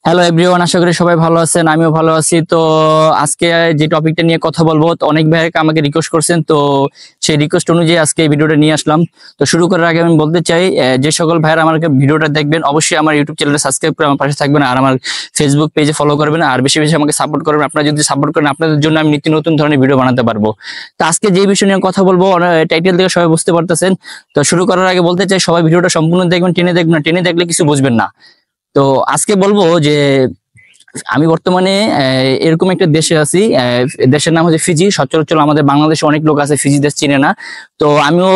Hello everyone, আশা করি সবাই ভালো আছেন, আমিও ভালো আছি। তো আজকে যে টপিকটা নিয়ে কথা বলবো, তো অনেক ভাই আমাকে রিকোয়েস্ট করছেন, তো সেই রিকোয়েস্ট অনুযায়ী আজকে এই ভিডিওটা নিয়ে আসলাম। তো শুরু করার আগে আমি বলতে চাই, যে সকল ভাইরা আমাকে ভিডিওটা দেখবেন অবশ্যই আমার ইউটিউব চ্যানেলে সাবস্ক্রাইব করে আমার পাশে থাকবেন, আর আমার ফেসবুক পেজে ফলো করবেন, আর বেশি বেশি আমাকে সাপোর্ট করবেন। আপনারা যদি সাপোর্ট করেন, আপনাদের জন্য আমি নিত্য নতুন ধরনের ভিডিও বানাতে পারবো। তো আজকে যে বিষয় নিয়ে কথা বলবো, টাইটেল থেকে সবাই বুঝতে পারতেছেন। তো শুরু করার আগে বলতে চাই, সবাই ভিডিওটা সম্পূর্ণ দেখবেন, টেনে দেখবেন না, টেনে দেখলে কিছু বুঝবেন না। তো আজকে বলবো যে আমি বর্তমানে এরকম একটা দেশে আছি। দেশের নাম হচ্ছে ফিজি। সচরাচর আমাদের বাংলাদেশে অনেক লোক আছে ফিজি দেশ চিনে না। তো আমিও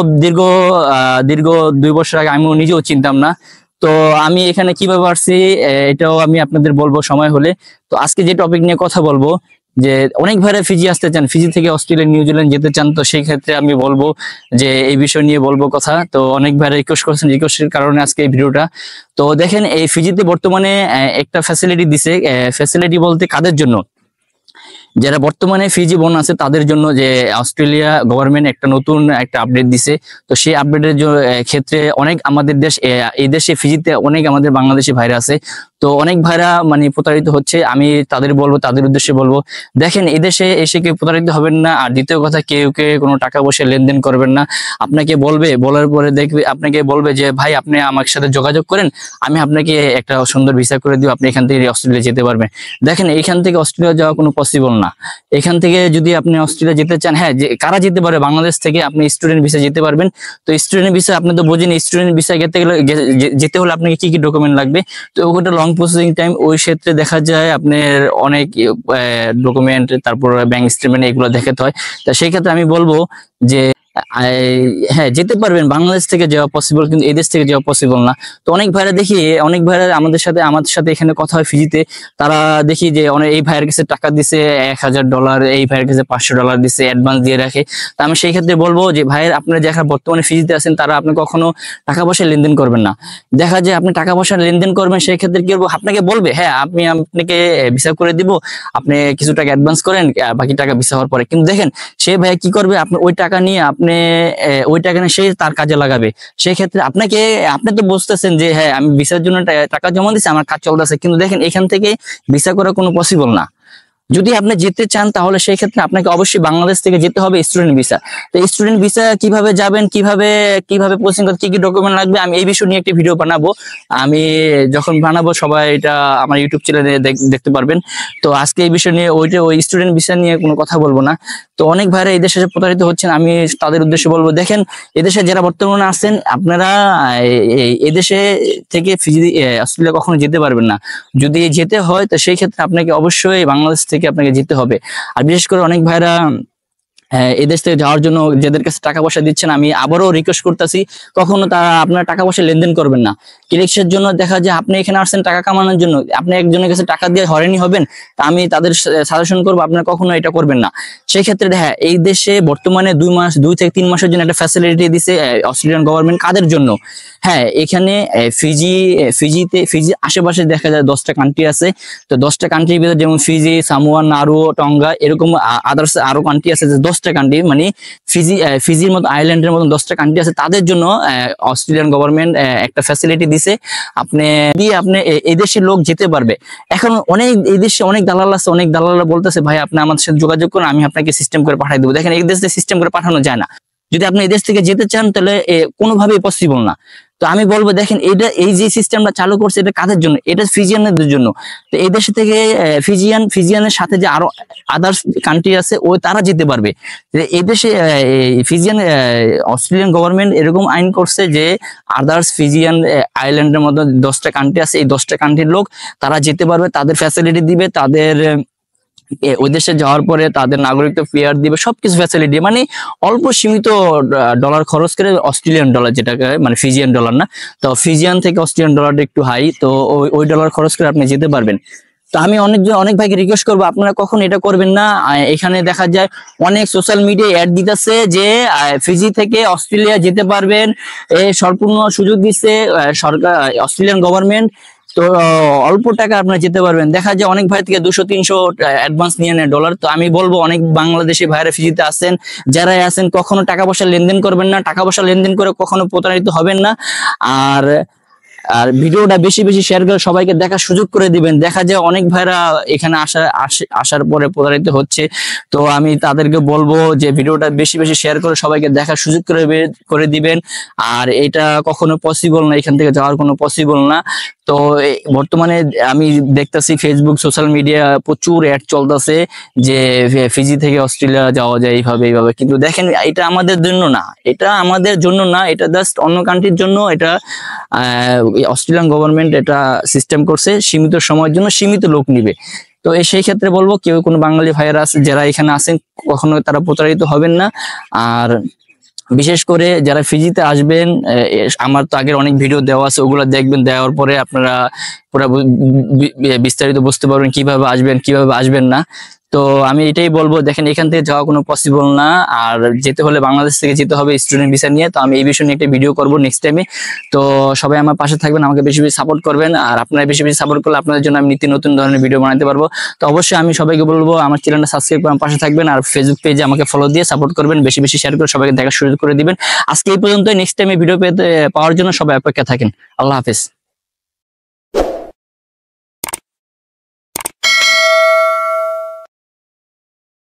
দীর্ঘ 2 বছর আগে আমিও নিজেও চিনতাম না। তো আমি এখানে কিভাবে আসছি, এটাও আমি আপনাদের বলবো সময় হলে। তো আজকে যে টপিক নিয়ে কথা বলবো, যে অনেক ভাইরা ফিজি আসতে চান, ফিজি থেকে অস্ট্রেলিয়া নিউজিল্যান্ড যেতে চান। তো সেই ক্ষেত্রে আমি বলবো যে এই বিষয় নিয়ে বলবো কথা। তো অনেক ভাইরা রিকোয়েস্ট করছেন, রিকোয়েস্টের কারণে আজকে এই ভিডিওটা। তো দেখেন, এই ফিজিতে বর্তমানে একটা ফ্যাসিলিটি দিছে। ফ্যাসিলিটি বলতে কাদের জন্য? যারা বর্তমানে ফিজি বোন আছে তাদের জন্য, যে অস্ট্রেলিয়া গভর্নমেন্ট একটা নতুন একটা আপডেট দিছে। তো সেই আপডেটের ক্ষেত্রে অনেক আমাদের দেশ, এই দেশে ফিজিতে অনেক আমাদের বাংলাদেশি ভাইরা আছে। তো অনেক ভাইরা মানে প্রতারিত হচ্ছে। আমি তাদের বলবো, তাদের উদ্দেশ্যে বলবো, দেখেন এদেশে এসে কেউ প্রতারিত হবেন না। আর দ্বিতীয় কথা, কেউ কোনো টাকা পয়সা লেনদেন করবেন না। আপনাকে বলবে, বলার পরে দেখবে, আপনাকে বলবে যে ভাই আপনি আমার সাথে যোগাযোগ করেন, আমি আপনাকে একটা সুন্দর ভিসা করে দিব, আপনি এখান থেকে অস্ট্রেলিয়া যেতে পারবেন। দেখেন, এখান থেকে অস্ট্রেলিয়া যাওয়া কোনো পসিবল না। এখান থেকে যদি আপনি অস্ট্রেলিয়া যেতে চান, হ্যাঁ, যে কারা যেতে পারে বাংলাদেশ থেকে, আপনি স্টুডেন্ট ভিসা যেতে পারবেন। তো স্টুডেন্ট ভিসা আপনি তো বোঝেন, স্টুডেন্ট ভিসা যেতে হলে আপনাকে কি কি ডকুমেন্ট লাগবে। তো ওটা লং প্রসেসিং টাইম। ওই ক্ষেত্রে দেখা যায় আপনার অনেক ডকুমেন্ট, তারপর ব্যাংক স্টেটমেন্ট, এগুলো দেখাতে হয়। তো সেই ক্ষেত্রে আমি বলবো যে হ্যাঁ, যেতে পারবেন, বাংলাদেশ থেকে যাওয়া পসিবল, কিন্তু এই দেশ থেকে যাওয়া পসিবল না। তো অনেক ভাইরা দেখি, অনেক ভাইরা আমাদের সাথে এখানে কথা হয় ফিজিতে। তারা দেখি যে এই ভাইয়ের কাছে টাকা দিছে $1000, এই ভাইয়ের কাছে $500 দিছে, অ্যাডভান্স দিয়ে রাখে। তো আমি সেই ক্ষেত্রে বলবো যে ভাইয়ের, আপনারা যারা বর্তমানে ফিজিতে আছেন, তারা আপনি কখনো টাকা পয়সা লেনদেন করবেন না। দেখা যায় আপনি টাকা পয়সা লেনদেন করবেন, সেই ক্ষেত্রে কি করবো, আপনাকে বলবে হ্যাঁ আমি আপনাকে ভিসা করে দিব, আপনি কিছু টাকা অ্যাডভান্স করেন, বাকি টাকা ভিসা হওয়ার পরে। কিন্তু দেখেন, সে ভাই কি করবে, আপনি ওই টাকা নিয়ে ওই টাকা নিয়ে সে তার কাজে লাগাবে। সেই ক্ষেত্রে আপনি তো বুঝতেছেন যে হ্যাঁ, আমি ভিসার জন্য টাকা জমা দিচ্ছি, আমার কাজ চলতেছে, কিন্তু দেখেন এখান থেকে ভিসা করা কোনো পসিবল না। যদি আপনি যেতে চান, তাহলে সেই ক্ষেত্রে আপনাকে অবশ্যই বাংলাদেশ থেকে যেতে হবে স্টুডেন্ট ভিসা। তো স্টুডেন্ট ভিসা কিভাবে যাবেন, কিভাবে প্রসেসিং করতে, কি কি ডকুমেন্ট লাগবে, আমি এই বিষয় নিয়ে একটি ভিডিও বানাবো। আমি যখন বানাবো, সবাই এটা আমার ইউটিউব চ্যানেলে দেখতে পারবেন। তো আজকে এই বিষয় নিয়ে ওই স্টুডেন্ট ভিসা নিয়ে কোনো কথা বলবো না। তো অনেক ভাইরা এই দেশে প্রতারিত হচ্ছেন, আমি তাদের উদ্দেশ্যে বলবো, দেখেন এদেশে যারা বর্তমানে আছেন, আপনারা এদেশে থেকে অস্ট্রেলিয়া কখনো যেতে পারবেন না। যদি যেতে হয়, তো সেই ক্ষেত্রে আপনাকে অবশ্যই বাংলাদেশ থেকে আপনাকে যেতে হবে। আর বিশেষ করে অনেক ভাইরা এদেশ থেকে যাওয়ার জন্য যাদের কাছে টাকা পয়সা দিচ্ছেন, আমি আবারও রিকোয়েস্ট করতেছি, কখনো তারা আপনার টাকা পয়সা লেনদেন করবেন না। ক্লিকসের জন্য দেখা যায় আপনি এখানে আসছেন টাকা কামানোর জন্য, আপনি একজনের কাছে টাকা দিয়ে হয়রানি হবেন। তা আমি তাদের সাজেশন করবো, আপনারা কখনো এটা করবেন না। সেই ক্ষেত্রে হ্যাঁ, এই দেশে বর্তমানে 2 থেকে 3 মাসের জন্য একটা ফ্যাসিলিটি দিছে অস্ট্রেলিয়ান গভর্নমেন্ট। কাদের জন্য? হ্যাঁ, এখানে ফিজি আশেপাশে দেখা যায় 10টা কান্ট্রি আছে। তো 10টা কান্ট্রির ভিতরে যেমন ফিজি, সামোয়া, নারু, টঙ্গা, এরকম আদার্স আরো কান্ট্রি আছে, যে 10টা কান্ট্রি, মানে ফিজির মতো আইল্যান্ডের মতো 10টা কান্ট্রি আছে। তাদের জন্য অস্ট্রেলিয়ান গভর্নমেন্ট একটা ফ্যাসিলিটি দিছে। আপনি এই দেশের লোক যেতে পারবে। এখন এই দেশে অনেক দালাল আছে, অনেক দালালরা বলতেছে ভাই আপনি আমাদের সাথে যোগাযোগ করুন, আমি আপনাকে সিস্টেম করে পাঠিয়ে দেবো। দেখেন, এই দেশে সিস্টেম করে পাঠানো যায় না। যদি আপনি এই দেশ থেকে যেতে চান, তাহলে কোনোভাবেই পসিবল না। তো আমি বলবো, দেখেন এই যে সিস্টেমটা চালু করছে, এটা কাদের জন্য? এটা ফিজিয়ানদের জন্য। তো এই দেশে থেকে ফিজিয়ানের সাথে যে আরো আদার্স কান্ট্রি আছে, তারা যেতে পারবে। এই দেশে অস্ট্রেলিয়ান গভর্নমেন্ট এরকম আইন করছে যে আদার্স ফিজিয়ান আইল্যান্ডের মধ্যে 10টা কান্ট্রি আছে, এই 10টা কান্ট্রির লোক তারা যেতে পারবে, তাদের ফ্যাসিলিটি দিবে, তাদের ওই দেশে যাওয়ার পরে তাদের নাগরিকত্ব ফেয়ার দিবে, সবকিছু ফ্যাসিলিটি, মানে অল্প সীমিত ডলার খরচ করে, অস্ট্রেলিয়ান ডলার যেটাকে, মানে ফিজিয়ান ডলার না। তো ফিজিয়ান থেকে অস্ট্রেলিয়ান ডলারটা একটু হাই, তো ওই ডলার খরচ করে আপনি যেতে পারবেন। তো আমি অনেক ভাইকে রিকোয়েস্ট করবো, আপনারা কখন এটা করবেন না। এখানে দেখা যায় অনেক সোশ্যাল মিডিয়ায় অ্যাড দিতেছে যে ফিজি থেকে অস্ট্রেলিয়া যেতে পারবেন, সম্পূর্ণ সুযোগ দিচ্ছে সরকার, অস্ট্রেলিয়ান গভর্নমেন্ট। তো অল্প টাকা আপনারা যেতে পারবেন। দেখা যায় অনেক ভাই থেকে 200-300 অ্যাডভান্স নিয়ে নেয় ডলার। তো আমি বলবো, অনেক বাংলাদেশি ভাইরা ফিজিতে আছেন, যারাই আছেন, কখনো টাকা পয়সা লেনদেন করবেন না। টাকা পয়সা লেনদেন করে কখনো প্রতারিত হবেন না। আর আর ভিডিওটা বেশি বেশি শেয়ার করে সবাইকে দেখার সুযোগ করে দিবেন। দেখা যায় অনেক ভাইরা এখানে আসার পরে প্রতারিত হচ্ছে, তো আমি তাদেরকে বলবো যে ভিডিওটা বেশি বেশি শেয়ার করে সবাইকে দেখার সুযোগ করে দিবেন। আর এটা কখনো পসিবল না, এখান থেকে যাওয়ার কোনো পসিবল না। তো বর্তমানে আমি দেখতেছি ফেসবুক সোশ্যাল মিডিয়া প্রচুর অ্যাড চলতেছে যে ফিজি থেকে অস্ট্রেলিয়া যাওয়া যায় এইভাবে এইভাবে, কিন্তু দেখেন এটা আমাদের জন্য না, এটা আমাদের জন্য না, এটা জাস্ট অন্য কান্ট্রির জন্য। এটা অস্ট্রেলিয়ান গভর্নমেন্ট এটা সিস্টেম করছে সীমিত সময়ের জন্য, সীমিত লোক নিবে। তো সেই ক্ষেত্রে বলবো কেউ কোনো বাঙালি ভাইয়েরা আছে যারা এখানে আছেন কখনো তারা প্রতারিত হবেন না। আর বিশেষ করে যারা ফিজিতে আসবেন, আমার তো আগের অনেক ভিডিও দেওয়া আছে, ওগুলো দেখবেন, দেওয়ার পরে আপনারা পুরো বিস্তারিত বুঝতে পারবেন কিভাবে আসবেন কিভাবে আসবেন না। তো আমি এটাই বলবো, দেখেন এখান থেকে যাওয়া কোনো পসিবল না, আর যেতে হলে বাংলাদেশ থেকে যেতে হবে স্টুডেন্ট ভিসা নিয়ে। তো আমি এই বিষয় নিয়ে একটা ভিডিও করবো নেক্সট টাইমে। তো সবাই আমার পাশে থাকবেন, আমাকে বেশি বেশি সাপোর্ট করবেন, আর আপনারা বেশি বেশি সাপোর্ট করলে আপনাদের জন্য আমি নিত্য নতুন ধরনের ভিডিও বানাতে পারবো। তো অবশ্যই আমি সবাইকে বলবো আমার চ্যানেলটা সাবস্ক্রাইব করে আমার পাশে থাকবেন, আর ফেসবুক পেজে আমাকে ফলো দিয়ে সাপোর্ট করবেন, বেশি বেশি শেয়ার করে সবাইকে দেখার সুযোগ করে দিবেন। আজকে এই পর্যন্ত, নেক্সট টাইমে ভিডিও পাওয়ার জন্য সবাই অপেক্ষা থাকেন। আল্লাহ হাফেজ।